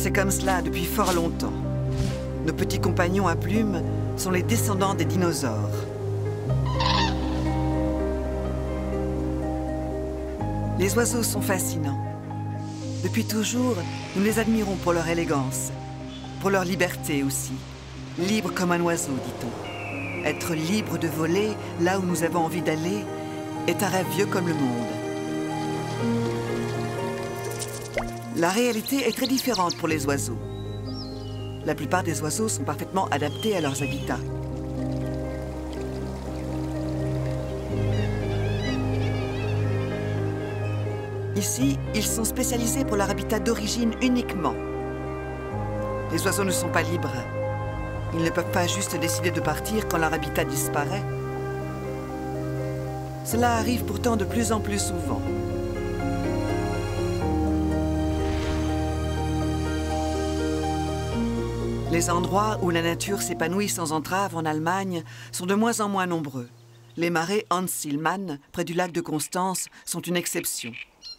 C'est comme cela depuis fort longtemps. Nos petits compagnons à plumes sont les descendants des dinosaures. Les oiseaux sont fascinants. Depuis toujours, nous les admirons pour leur élégance, pour leur liberté aussi. Libre comme un oiseau, dit-on. Être libre de voler là où nous avons envie d'aller est un rêve vieux comme le monde. La réalité est très différente pour les oiseaux. La plupart des oiseaux sont parfaitement adaptés à leurs habitats. Ici, ils sont spécialisés pour leur habitat d'origine uniquement. Les oiseaux ne sont pas libres. Ils ne peuvent pas juste décider de partir quand leur habitat disparaît. Cela arrive pourtant de plus en plus souvent. Les endroits où la nature s'épanouit sans entrave en Allemagne sont de moins en moins nombreux. Les marais Hans Hillmann, près du lac de Constance, sont une exception.